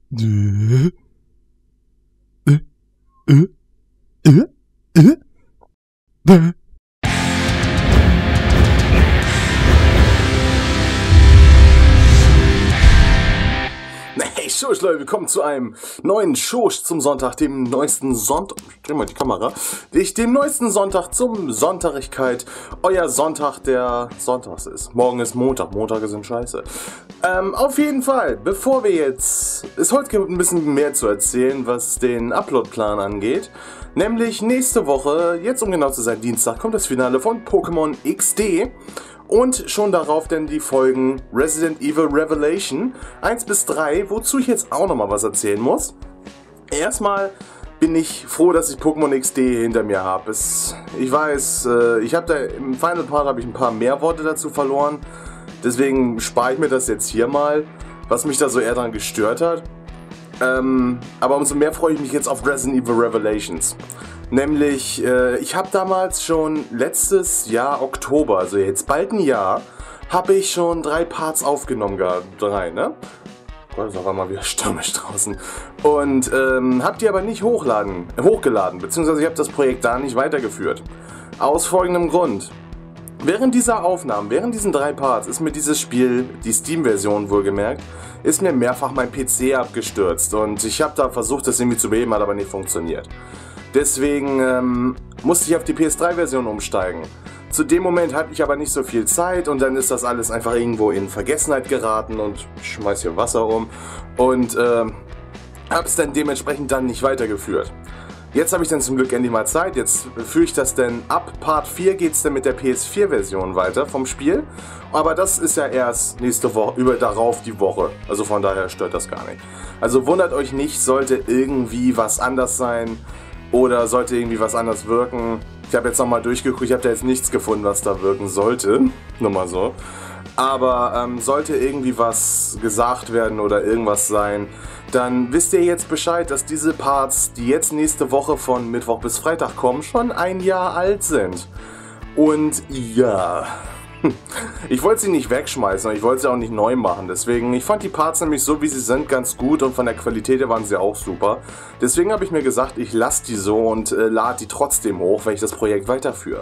Äh, äh, äh, äh, äh. Hey Schusch Leute, willkommen zu einem neuen Schusch zum Sonntag, dem neuesten Sonntag, dreh mal die Kamera, dem neuesten Sonntag zum Sonntagigkeit, euer Sonntag, der Sonntags ist. Morgen ist Montag, Montage sind scheiße. Auf jeden Fall, bevor wir jetzt, es heute gibt ein bisschen mehr zu erzählen, was den Uploadplan angeht. Nämlich nächste Woche, jetzt um genau zu sein, Dienstag, kommt das Finale von Pokémon XD. Und schon darauf dann die Folgen Resident Evil Revelation 1 bis 3, wozu ich jetzt auch nochmal was erzählen muss. Erstmal bin ich froh, dass ich Pokémon XD hinter mir habe. Ich weiß, ich habe da im Final Part habe ich ein paar mehr Worte dazu verloren. Deswegen spare ich mir das jetzt hier mal, was mich da so eher dran gestört hat. Aber umso mehr freue ich mich jetzt auf Resident Evil Revelations. Nämlich, ich habe damals schon letztes Jahr Oktober, also jetzt bald ein Jahr, habe ich schon 3 Parts aufgenommen gehabt. 3, ne? Gott, ist auf einmal wieder stürmisch draußen. Und habe die aber nicht hochgeladen, beziehungsweise ich habe das Projekt da nicht weitergeführt. Aus folgendem Grund. Während dieser Aufnahmen, während diesen 3 Parts, ist mir dieses Spiel, die Steam-Version wohlgemerkt, ist mir mehrfach mein PC abgestürzt. Und ich habe da versucht, das irgendwie zu beheben, hat aber nicht funktioniert. Deswegen musste ich auf die PS3-Version umsteigen. Zu dem Moment hatte ich aber nicht so viel Zeit und dann ist das alles einfach irgendwo in Vergessenheit geraten und ich schmeiß hier Wasser um und habe es dann dementsprechend dann nicht weitergeführt. Jetzt habe ich dann zum Glück endlich mal Zeit, jetzt führe ich das denn ab Part 4 geht es dann mit der PS4-Version weiter vom Spiel. Aber das ist ja erst nächste Woche, darauf die Woche, also von daher stört das gar nicht. Also wundert euch nicht, sollte irgendwie was anders sein oder sollte irgendwie was anders wirken. Ich habe jetzt nochmal durchgeguckt, ich habe da jetzt nichts gefunden, was da wirken sollte, nur mal so. Aber sollte irgendwie was gesagt werden oder irgendwas sein, dann wisst ihr jetzt Bescheid, dass diese Parts, die jetzt nächste Woche von Mittwoch bis Freitag kommen, schon ein Jahr alt sind. Und ja, ich wollte sie nicht wegschmeißen und ich wollte sie auch nicht neu machen. Deswegen, ich fand die Parts nämlich so, wie sie sind, ganz gut und von der Qualität her waren sie auch super. Deswegen habe ich mir gesagt, ich lasse die so und lade die trotzdem hoch, wenn ich das Projekt weiterführe.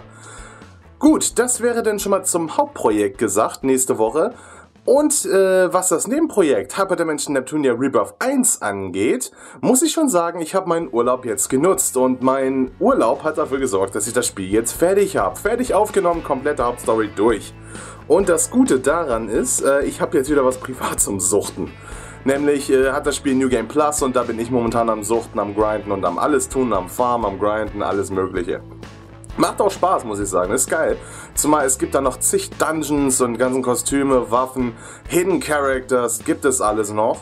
Gut, das wäre dann schon mal zum Hauptprojekt gesagt, nächste Woche. Und was das Nebenprojekt Hyper Dimension Neptunia Rebirth 1 angeht, muss ich schon sagen, ich habe meinen Urlaub jetzt genutzt. Und mein Urlaub hat dafür gesorgt, dass ich das Spiel jetzt fertig habe. Fertig aufgenommen, komplette Hauptstory durch. Und das Gute daran ist, ich habe jetzt wieder was privat zum Suchten. Nämlich hat das Spiel New Game Plus und da bin ich momentan am Suchten, am Grinden und am alles tun, am Farmen, am Grinden, alles mögliche. Macht auch Spaß, muss ich sagen, ist geil. Zumal es gibt da noch zig Dungeons und ganzen Kostüme, Waffen, Hidden Characters, gibt es alles noch.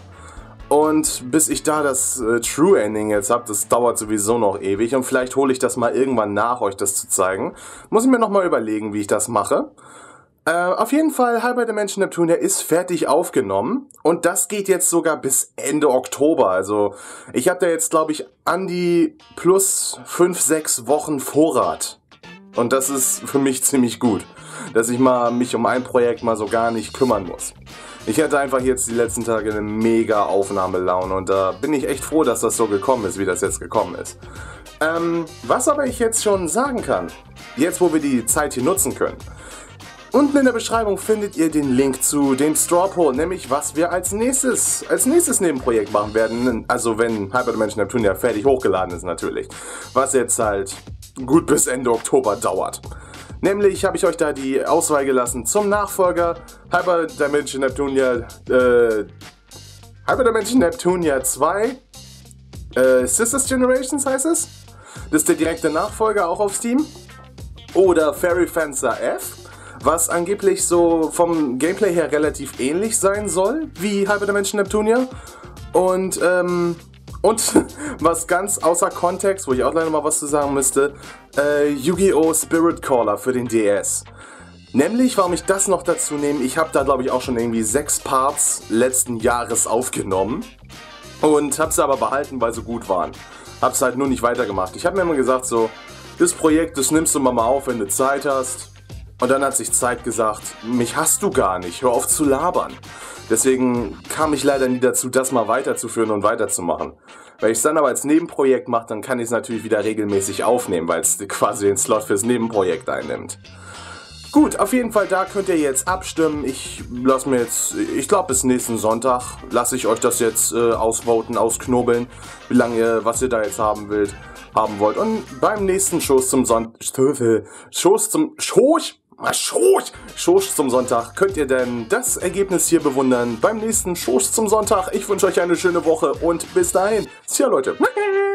Und bis ich da das True Ending jetzt habe, das dauert sowieso noch ewig und vielleicht hole ich das mal irgendwann nach, euch das zu zeigen. Muss ich mir nochmal überlegen, wie ich das mache. Auf jeden Fall, Hyper Dimension Neptunia ist fertig aufgenommen und das geht jetzt sogar bis Ende Oktober. Also ich habe da jetzt, glaube ich, an die plus 5-6 Wochen Vorrat. Und das ist für mich ziemlich gut, dass ich mich um ein Projekt mal so gar nicht kümmern muss. Ich hatte einfach jetzt die letzten Tage eine mega Aufnahmelaune und da bin ich echt froh, dass das so gekommen ist, wie das jetzt gekommen ist. Was aber ich jetzt schon sagen kann, jetzt wo wir die Zeit hier nutzen können. Unten in der Beschreibung findet ihr den Link zu dem Straw Poll, nämlich was wir als nächstes Nebenprojekt machen werden. Also wenn Hyper Dimension Neptunia fertig hochgeladen ist natürlich. Was jetzt halt gut bis Ende Oktober dauert. Nämlich habe ich euch da die Auswahl gelassen zum Nachfolger Hyper Dimension Neptunia 2 Sisters Generations heißt es. Das ist der direkte Nachfolger auch auf Steam. Oder Fairy Fencer F. Was angeblich so vom Gameplay her relativ ähnlich sein soll wie Hyper Dimension Neptunia. Und was ganz außer Kontext, wo ich auch leider mal was zu sagen müsste, Yu-Gi-Oh! Spirit Caller für den DS. Nämlich, warum ich das noch dazu nehme, ich habe da glaube ich auch schon irgendwie 6 Parts letzten Jahres aufgenommen. Und habe sie aber behalten, weil sie gut waren. Hab's halt nur nicht weitergemacht. Ich habe mir immer gesagt so, das Projekt, das nimmst du mal auf, wenn du Zeit hast. Und dann hat sich Zeit gesagt, mich hast du gar nicht, hör auf zu labern. Deswegen kam ich leider nie dazu, das mal weiterzuführen und weiterzumachen. Wenn ich es dann aber als Nebenprojekt mache, dann kann ich es natürlich wieder regelmäßig aufnehmen, weil es quasi den Slot fürs Nebenprojekt einnimmt. Gut, auf jeden Fall, da könnt ihr jetzt abstimmen. Ich glaube bis nächsten Sonntag lasse ich euch das jetzt ausvoten, ausknobeln, was ihr da jetzt haben wollt. Und beim nächsten Schoß zum Sonntag könnt ihr dann das Ergebnis hier bewundern. Beim nächsten Schoß zum Sonntag. Ich wünsche euch eine schöne Woche und bis dahin. Tja, Leute.